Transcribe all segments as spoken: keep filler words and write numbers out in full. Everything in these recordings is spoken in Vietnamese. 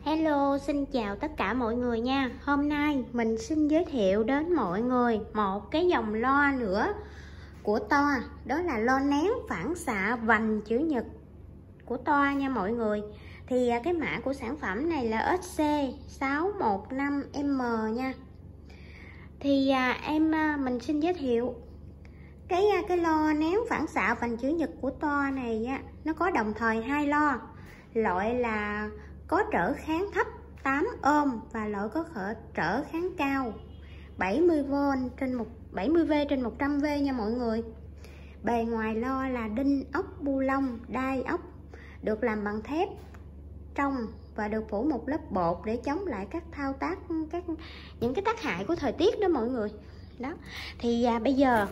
Hello, xin chào tất cả mọi người nha. Hôm nay mình xin giới thiệu đến mọi người một cái dòng loa nữa của Toa. Đó là loa nén phản xạ vành chữ nhật của Toa nha mọi người. Thì cái mã của sản phẩm này là S C sáu một năm M nha. Thì à, em mình xin giới thiệu cái cái loa nén phản xạ vành chữ nhật của Toa này á, nó có đồng thời hai loa. Loại là có trở kháng thấp tám ôm và loại có khở trở kháng cao bảy mươi vôn trên một bảy mươi V trên một trăm V nha mọi người. Bề ngoài lo là đinh ốc bu lông đai ốc, được làm bằng thép trong và được phủ một lớp bột để chống lại các thao tác các những cái tác hại của thời tiết đó mọi người. Đó. Thì à, bây giờ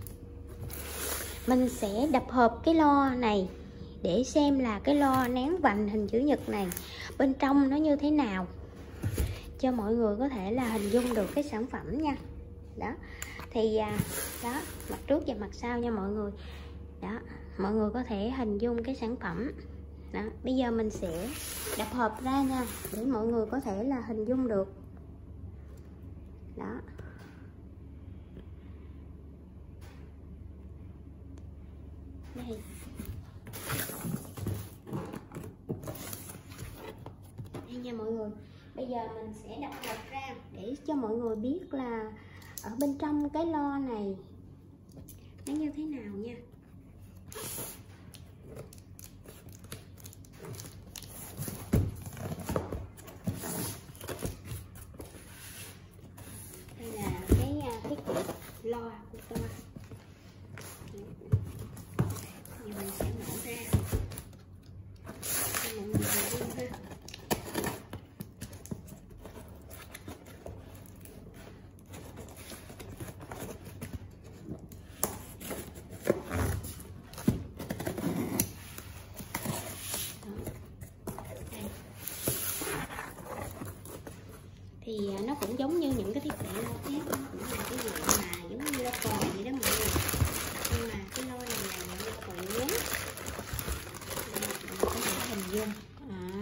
mình sẽ đập hộp cái lo này để xem là cái lo nén vành hình chữ nhật này bên trong nó như thế nào, cho mọi người có thể là hình dung được cái sản phẩm nha. Đó. Thì à, đó, mặt trước và mặt sau nha mọi người. Đó, mọi người có thể hình dung cái sản phẩm. Đó, bây giờ mình sẽ đập hộp ra nha để mọi người có thể là hình dung được. Đó. Đây. Đây nha mọi người. Bây giờ mình sẽ đập hộp ra để cho mọi người biết là ở bên trong cái lo này nó như thế nào nha. Đây là cái thiết bị lo của tôi. Giờ mình sẽ mở ra cho mọi người hình dung ha. Thì nó cũng giống như những cái thiết bị lo khác, nó cũng là cái dạng mà giống như lo cò vậy đó mọi người, nhưng mà cái lo này là dạng lo cò nhún. Đây, mình có thể hình dung à,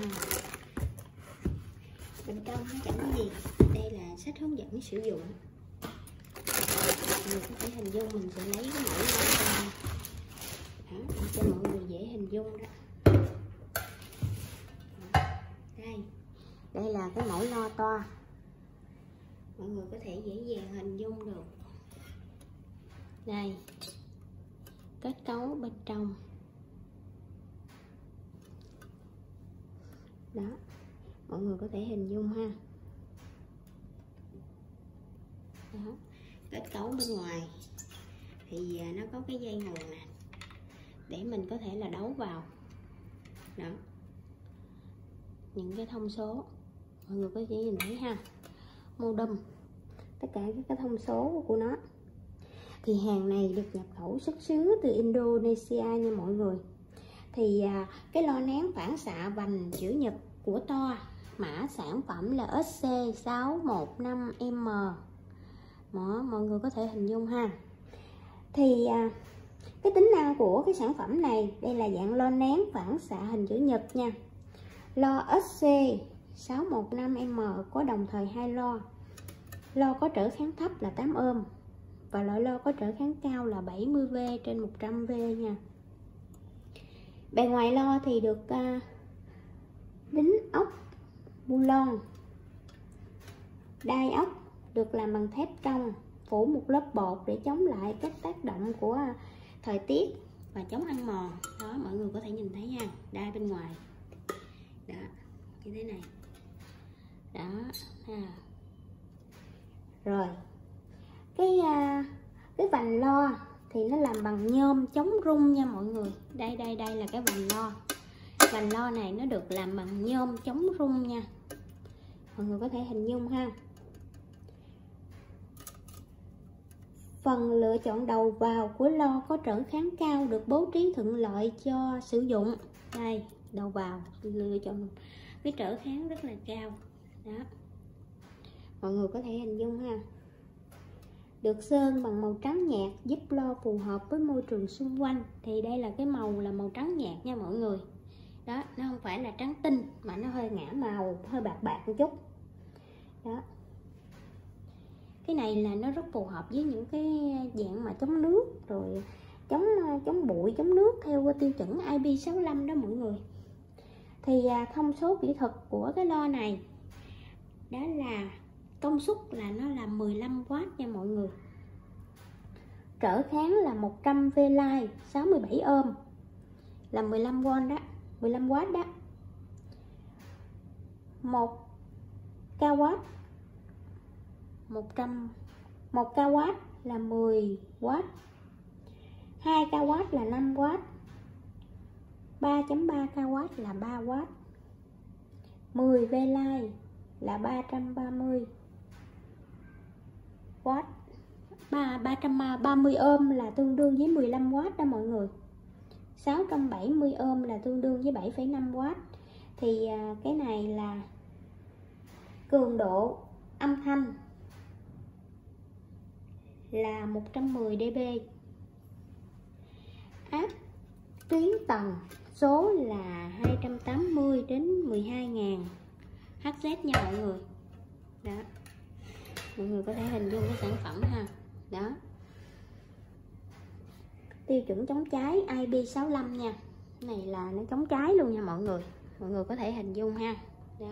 bên trong nó chẳng có gì. Đây là sách hướng dẫn sử dụng. Mình có thể hình dung, mình sẽ lấy cái mẫu lo ra đó, để cho mọi người dễ hình dung đó. Đây, đây là cái mẫu lo Toa, mọi người có thể dễ dàng hình dung được. Đây, kết cấu bên trong đó, mọi người có thể hình dung ha. Đó, kết cấu bên ngoài thì nó có cái dây nguồn nè để mình có thể là đấu vào đó, những cái thông số mọi người có thể nhìn thấy ha. Modem, tất cả các thông số của nó. Thì hàng này được nhập khẩu xuất xứ từ Indonesia nha mọi người. Thì à, cái lo nén phản xạ vành chữ nhật của Toa, mã sản phẩm là S C sáu một năm M. Đó, mọi người có thể hình dung ha. Thì à, cái tính năng của cái sản phẩm này, đây là dạng lo nén phản xạ hình chữ nhật nha. Lo S C sáu một năm M có đồng thời hai lo. Lo có trở kháng thấp là tám ôm và loại lo có trở kháng cao là bảy mươi V trên một trăm V nha. Bề ngoài lo thì được uh, đính ốc bu lông đai ốc, được làm bằng thép trong, phủ một lớp bột để chống lại các tác động của thời tiết và chống ăn mòn. Đó, mọi người có thể nhìn thấy nha, đai bên ngoài đó như thế này đó ha. Rồi cái cái vành lo thì nó làm bằng nhôm chống rung nha mọi người. Đây đây đây là cái vành lo. Vành lo này nó được làm bằng nhôm chống rung nha, mọi người có thể hình dung ha. Phần lựa chọn đầu vào của lo có trở kháng cao được bố trí thuận lợi cho sử dụng. Đây, đầu vào lựa chọn cái trở kháng rất là cao đó, mọi người có thể hình dung ha. Được sơn bằng màu trắng nhạt giúp lo phù hợp với môi trường xung quanh. Thì đây là cái màu là màu trắng nhạt nha mọi người. đó, nó không phải là trắng tinh mà nó hơi ngả màu, hơi bạc bạc một chút đó. Cái này là nó rất phù hợp với những cái dạng mà chống nước rồi chống chống bụi, chống nước theo tiêu chuẩn I P sáu lăm đó mọi người. Thì thông số kỹ thuật của cái lo này đó là công suất là nó là mười lăm oát nha mọi người. Trở kháng là một trăm V-Line sáu mươi bảy ôm là mười lăm V đó, mười lăm oát đó. một kW một trăm một kW là mười oát, hai kW là năm oát, ba phẩy ba kW là ba oát, mười V-Line là ba trăm ba mươi oát, ba trăm ba mươi ôm là tương đương với mười lăm oát đó mọi người. sáu trăm bảy mươi ôm là tương đương với bảy phẩy năm oát. Thì cái này là cường độ âm thanh là một trăm mười đê bê, áp tuyến tần số là hai trăm tám mươi đến mười hai nghìn héc nha mọi người. Đó, mọi người có thể hình dung cái sản phẩm ha. Đó, tiêu chuẩn chống cháy I P sáu lăm nha. Cái này là nó chống cháy luôn nha mọi người, mọi người có thể hình dung ha. Đó,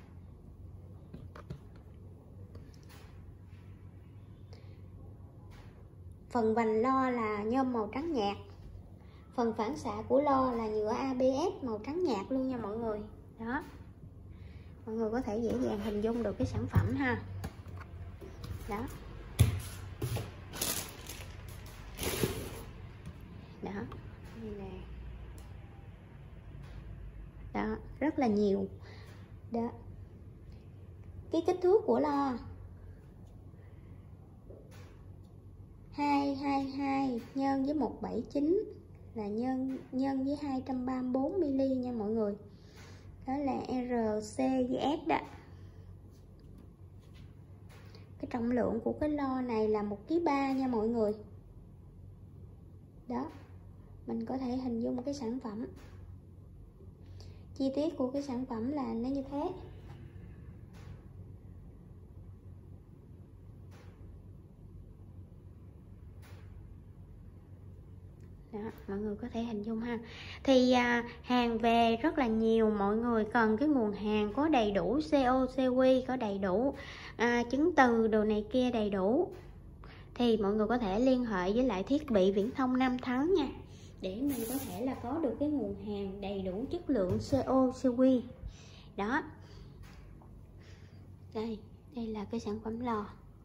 phần vành lo là nhôm màu trắng nhạt, phần phản xạ của lo là nhựa A B S màu trắng nhạt luôn nha mọi người. Đó, mọi người có thể dễ dàng hình dung được cái sản phẩm ha. Đó, đó, đây nè. Đó, rất là nhiều. Đó, cái kích thước của lo hai trăm hai mươi hai nhân với một trăm bảy mươi chín là nhân nhân với hai trăm ba mươi bốn mi-li-mét nha mọi người. Đó là R C với S đó. Cái trọng lượng của cái lo này là một ki lô gam ba nha mọi người. Đó, mình có thể hình dung cái sản phẩm. Chi tiết của cái sản phẩm là nó như thế. Đó, mọi người có thể hình dung ha. Thì à, hàng về rất là nhiều, mọi người cần cái nguồn hàng có đầy đủ xê ô xê quy, có đầy đủ à, chứng từ đồ này kia đầy đủ, thì mọi người có thể liên hệ với lại thiết bị viễn thông Nam Thắng nha, để mình có thể là có được cái nguồn hàng đầy đủ chất lượng xê ô xê quy. Đó, đây đây là cái sản phẩm lò.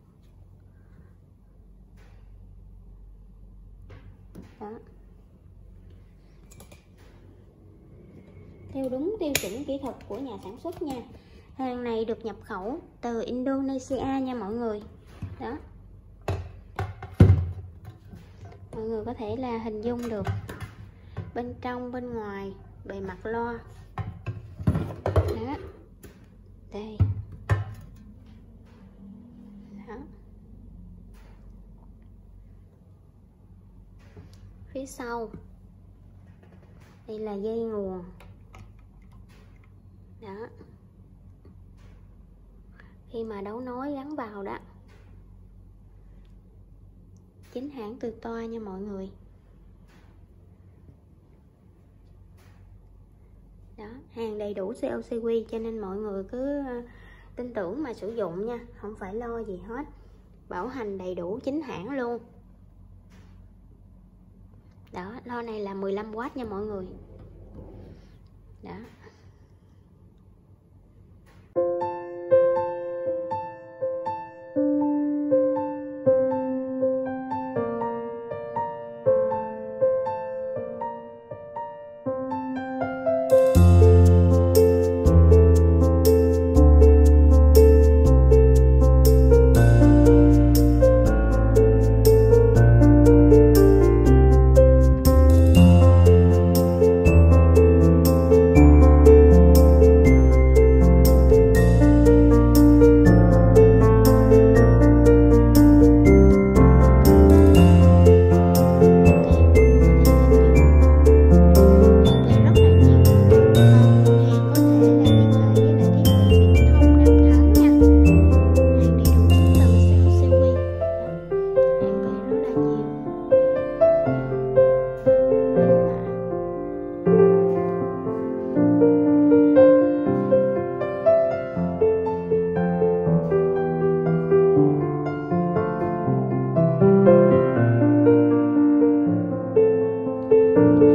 Đó, theo đúng tiêu chuẩn kỹ thuật của nhà sản xuất nha. Hàng này được nhập khẩu từ Indonesia nha mọi người. Đó, mọi người có thể là hình dung được bên trong bên ngoài bề mặt lo. Đó, đây. Đó, phía sau đây là dây nguồn. Đó, khi mà đấu nối gắn vào đó, chính hãng từ toa nha mọi người. Đó, hàng đầy đủ xê ô xê quy cho nên mọi người cứ tin tưởng mà sử dụng nha, không phải lo gì hết. Bảo hành đầy đủ chính hãng luôn. Đó, lo này là mười lăm oát nha mọi người. Đó. nha.